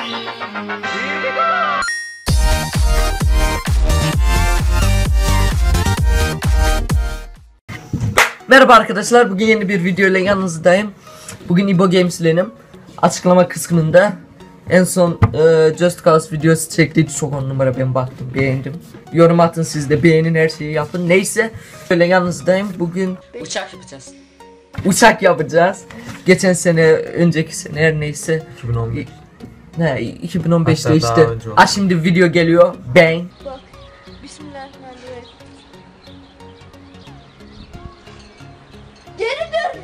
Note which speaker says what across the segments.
Speaker 1: Merhaba arkadaşlar, bugün yeni bir video ile yanınızdayım. Bugün İbo Games ilenim. Açıklama kısmında en son Just Cause videosu çektiydi, çok 10 numara, ben baktım, beğendim. Yorum atın, siz de beğenin, her şeyi yapın. Neyse, böyle yanınızdayım. Bugün uçak yapacağız. Uçak yapacağız. Geçen sene, önceki sene, her neyse
Speaker 2: 2015.
Speaker 1: Ne 2015'te işte. Şimdi video geliyor. Bang.
Speaker 3: Bak. Bismillahirrahmanirrahim. Geri dön.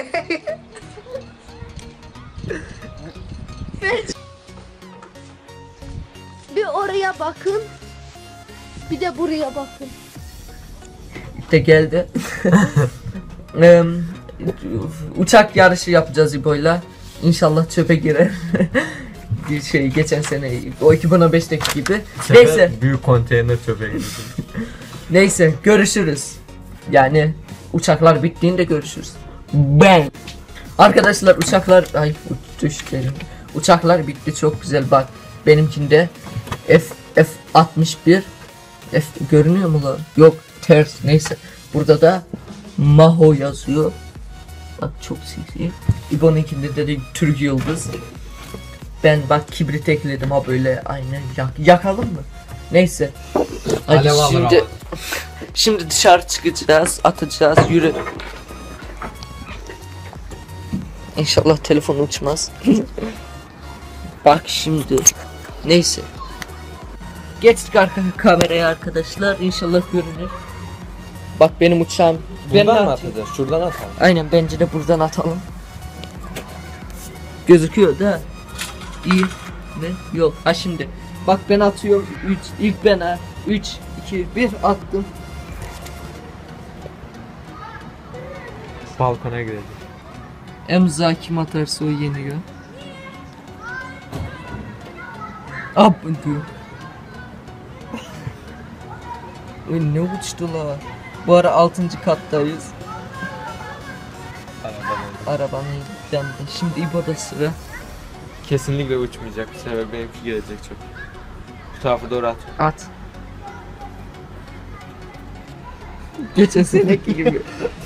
Speaker 3: Bir oraya bakın. Bir de buraya bakın.
Speaker 1: İşte geldi. Uçak yarışı yapacağız İbo'yla. İnşallah çöpe girer. Bir şey, geçen sene o 2015'teki gibi. Neyse.
Speaker 2: Büyük konteyner çöpe gidiyor.
Speaker 1: Neyse, görüşürüz. Yani uçaklar bittiğinde görüşürüz. Bang. Arkadaşlar uçaklar düştü. Uçaklar bitti, çok güzel, bak. Benimkinde F61 F görünüyor mu lan? Yok, ters, neyse. Burada da yazıyor. Bak, çok seksi. İbo'nunkinde de Türk Yıldız. Ben bak kibrit ekledim, ha böyle aynen yakalım mı? Neyse. Hadi şimdi dışarı çıkacağız, atacağız, yürü. İnşallah telefon uçmaz. Bak şimdi. Neyse. Geçtik kameraya arkadaşlar, İnşallah görünür. Bak benim uçağım.
Speaker 2: Buradan mı atacağız? Şuradan atalım.
Speaker 1: Aynen, bence de buradan atalım. Gözüküyor da. İyi mi? Yok. Ha şimdi. Bak ben atıyorum. 3 ilk ben ha. 3 2 1 attım.
Speaker 2: Balkona gidelim.
Speaker 1: Emza kim atarsa o yeniyor. Ab diyor. Ne uçtu la? Bu ara 6. kattayız. Arabanın yanında. Şimdi İbo'da sıra.
Speaker 2: Kesinlikle uçmayacak. Bu sefer benimki gelecek çok. Bu tarafa doğru at.
Speaker 1: At. Geçen seneki gibi.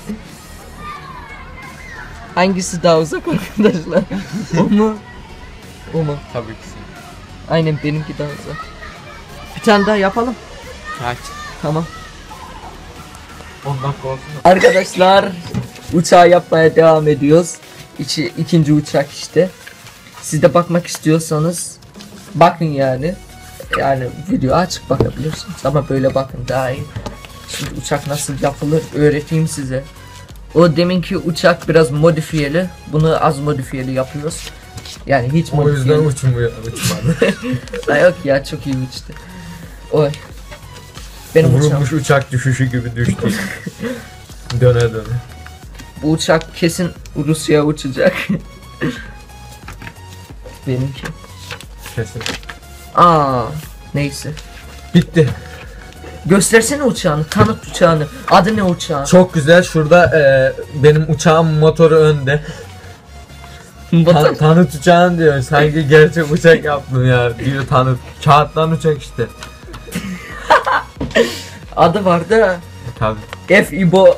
Speaker 1: Hangisi daha uzak arkadaşlar? O mu? O mu?
Speaker 2: Tabii ki sen.
Speaker 1: Aynen, benimki daha uzak. Bir tane daha yapalım.
Speaker 2: Aç.
Speaker 1: Tamam.
Speaker 2: 10 dakika olsun.
Speaker 1: Arkadaşlar uçağı yapmaya devam ediyoruz. İkinci uçak işte. Siz de bakmak istiyorsanız bakın yani. Yani video açık bakabilirsiniz ama böyle bakın daha iyi. Şimdi uçak nasıl yapılır öğreteyim size. O deminki uçak biraz modifiyeli. Bunu az modifiyeli yapıyoruz. Yani hiç modifiyeli.
Speaker 2: O yüzden uçmadı.
Speaker 1: Yok ya, çok iyi uçtu. Oy. Benim
Speaker 2: vurulmuş uçak düşüşü gibi düştü. Döne döne.
Speaker 1: Bu uçak kesin Rusya'ya uçacak. Benimki.
Speaker 2: Kesin.
Speaker 1: Neyse.
Speaker 2: Bitti.
Speaker 1: Göstersene uçağını, tanıt uçağını. Adı ne uçağın?
Speaker 2: Çok güzel. Şurada benim uçağım motoru önde. Tanıt uçağın diyor. Sanki gerçek uçak yaptım ya. Diyor tanıt. Kağıttan uçak işte.
Speaker 1: Adı var da.
Speaker 2: Tabii.
Speaker 1: F-İbo.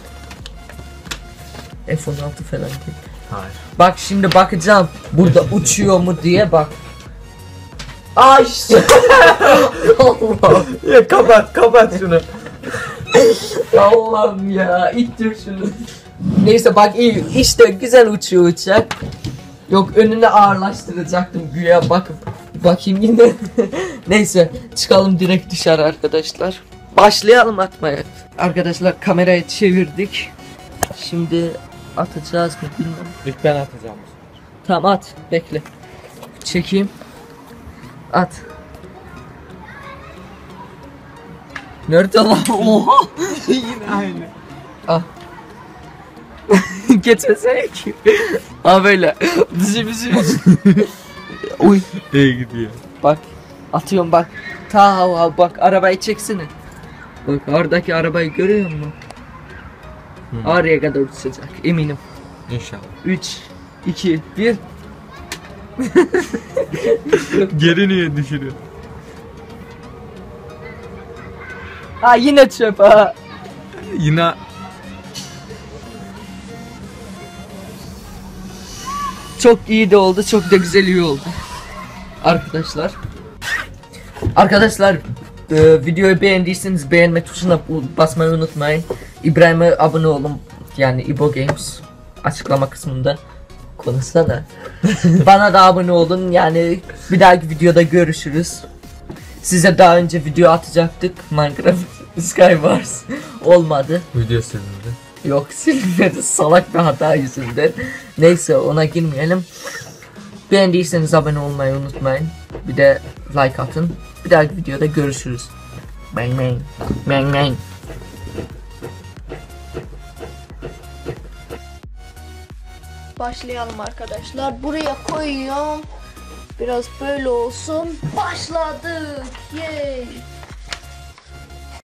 Speaker 1: F-16 falan değil.
Speaker 2: Hayır.
Speaker 1: Bak şimdi bakacağım. Burada uçuyor mu diye bak. Ay Allah.
Speaker 2: Ya kapat şunu.
Speaker 1: Allah'ım ya, ittir şunu. Neyse bak, iyi işte, güzel uçuyor uçak. Yok, önüne ağırlaştıracaktım güya, bakayım yine. Neyse, çıkalım direkt dışarı arkadaşlar. Başlayalım atmaya. Arkadaşlar kamerayı çevirdik. Şimdi atacağız mı bilmiyorum.
Speaker 2: İlk ben atacağım.
Speaker 1: Tamam, at, bekle. Çekeyim. At. Nerede lan? Oha!
Speaker 2: Yine aynı.
Speaker 1: Ah. Geçmesene ki. Böyle. Bizi. Uy.
Speaker 2: İyi gidiyor.
Speaker 1: Bak. Atıyorum bak. Bak, arabayı çeksene. Bak oradaki arabayı görüyor musun? Oraya kadar uçacak eminim.
Speaker 2: İnşallah.
Speaker 1: 3 2 1
Speaker 2: Geri niye düşürüyor?
Speaker 1: Ha yine çöp ha.
Speaker 2: Yine
Speaker 1: Çok iyi de oldu, çok da güzel iyi oldu. Arkadaşlar. Arkadaşlar videoyu beğendiyseniz beğenme tuşuna basmayı unutmayın. İbrahim'e abone olun. Yani İbo Games açıklama kısmında konuşsana. Bana da abone olun. Yani bir dahaki videoda görüşürüz. Size daha önce video atacaktık. Minecraft Skywars olmadı.
Speaker 2: video silindi.
Speaker 1: Yok silmedi, salak bir hata yüzünden. Neyse ona girmeyelim. Beğendiyseniz abone olmayı unutmayın. Bir de like atın. Bir dahaki videoda görüşürüz. Bang bang. Bang bang.
Speaker 3: Başlayalım arkadaşlar. Buraya koyuyorum. Biraz böyle olsun. Başladık. Yay.